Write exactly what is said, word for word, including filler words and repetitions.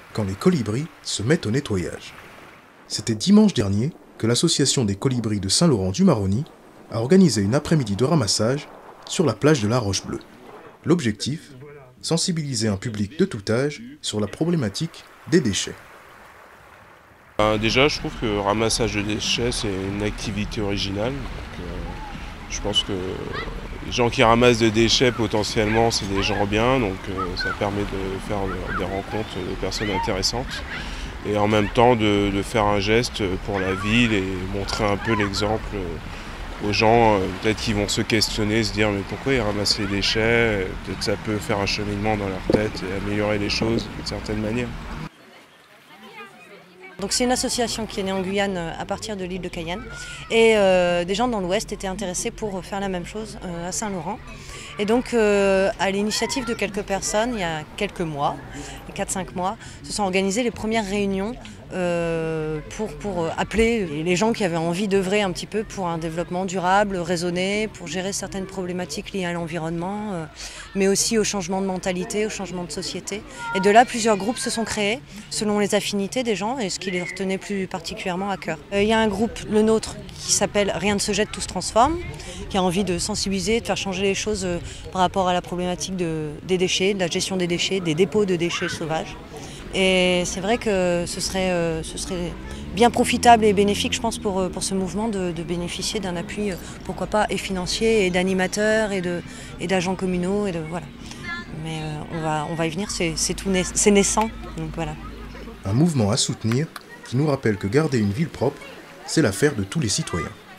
quand les colibris se mettent au nettoyage. C'était dimanche dernier que l'association des colibris de Saint-Laurent-du-Maroni a organisé une après-midi de ramassage sur la plage de la Roche-Bleue. L'objectif, sensibiliser un public de tout âge sur la problématique des déchets. Euh, déjà, je trouve que le ramassage de déchets, c'est une activité originale. Donc, euh, je pense que les gens qui ramassent des déchets, potentiellement, c'est des gens bien. Donc, euh, ça permet de faire des rencontres de personnes intéressantes. Et en même temps, de, de faire un geste pour la ville et montrer un peu l'exemple aux gens. Euh, peut-être qu'ils vont se questionner, se dire mais pourquoi ils ramassent les déchets? Peut-être que ça peut faire un cheminement dans leur tête et améliorer les choses d'une certaine manière. Donc c'est une association qui est née en Guyane à partir de l'île de Cayenne et euh, des gens dans l'Ouest étaient intéressés pour faire la même chose euh, à Saint-Laurent. Et donc euh, à l'initiative de quelques personnes, il y a quelques mois, quatre cinq mois, se sont organisées les premières réunions euh, pour, pour appeler les gens qui avaient envie d'œuvrer un petit peu pour un développement durable, raisonné, pour gérer certaines problématiques liées à l'environnement, euh, mais aussi au changement de mentalité, au changement de société. Et de là, plusieurs groupes se sont créés selon les affinités des gens et ce qui les retenait plus particulièrement à cœur. Euh, il y a un groupe, le nôtre, qui s'appelle Rien ne se jette, tout se transforme, qui a envie de sensibiliser, de faire changer les choses euh, par rapport à la problématique de, des déchets, de la gestion des déchets, des dépôts de déchets sauvages. Et c'est vrai que ce serait, euh, ce serait bien profitable et bénéfique, je pense, pour, pour ce mouvement de, de bénéficier d'un appui, euh, pourquoi pas, et financier, et d'animateurs, et, de, et d'agents communaux, et de voilà. Mais euh, on, va, on va y venir, c'est, c'est, tout naiss, c'est naissant, donc voilà. Un mouvement à soutenir qui nous rappelle que garder une ville propre, c'est l'affaire de tous les citoyens.